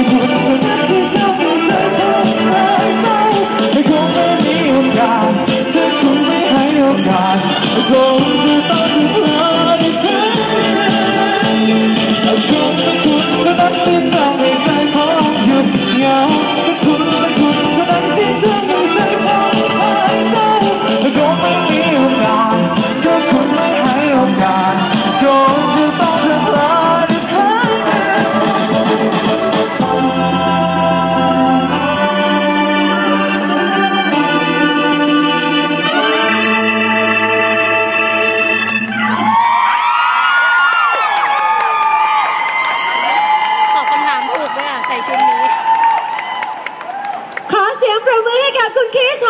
คุณเท่านั้นที่ทำให้ใจของเราเศร้าไม่คงไม่มีโอกาสถ้าคุณไม่ให้โอกาสคงจะต้องถูกพลาดอีกครั้งคงเป็นคุณเท่านั้นที่ทำให้ใจของหยุดเหงาคุณเท่านั้นที่ทำให้ใจของหายเศร้าคงไม่มีโอกาสถ้าคุณไม่ให้โอกาสคงจะต้องถูกพลาดอีกครั้งขอเสียงปรบมือให้กับคุณคริส